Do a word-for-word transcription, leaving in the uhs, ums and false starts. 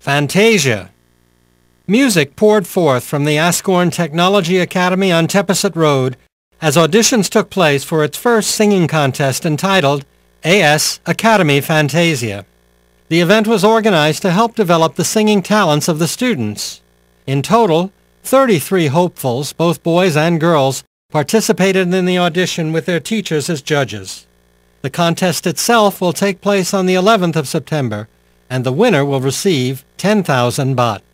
Fantasia. Music poured forth from the Ascorn Technology Academy on Tepesset Road as auditions took place for its first singing contest entitled A S Academy Fantasia. The event was organized to help develop the singing talents of the students. In total, thirty-three hopefuls, both boys and girls, participated in the audition with their teachers as judges. The contest itself will take place on the eleventh of September, and the winner will receive ten thousand baht.